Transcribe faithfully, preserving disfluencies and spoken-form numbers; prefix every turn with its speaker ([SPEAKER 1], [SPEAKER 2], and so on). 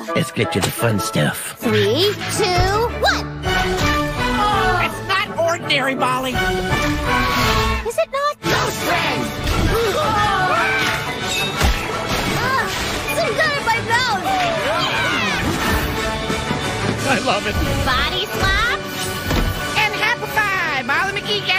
[SPEAKER 1] Let's get to the fun stuff.
[SPEAKER 2] Three, two, one.
[SPEAKER 3] Oh, it's not ordinary, Molly.
[SPEAKER 2] Is it not?
[SPEAKER 3] Ghost friend.
[SPEAKER 2] Ah, some good in my mouth.
[SPEAKER 1] I love it.
[SPEAKER 2] Body slap.
[SPEAKER 3] And happy five, Molly McGee.